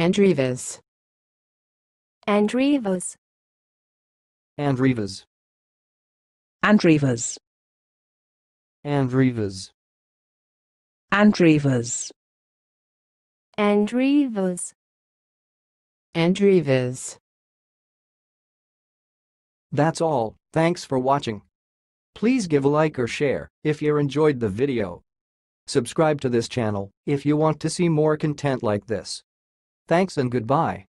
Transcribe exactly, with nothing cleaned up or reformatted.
Andreeva'S. Andreeva'S. Andreeva'S. Andreeva'S. Andreeva'S. Andreeva'S. Andreeva'S. Andreeva'S. That's all, thanks for watching. Please give a like or share if you enjoyed the video. Subscribe to this channel if you want to see more content like this. Thanks and goodbye.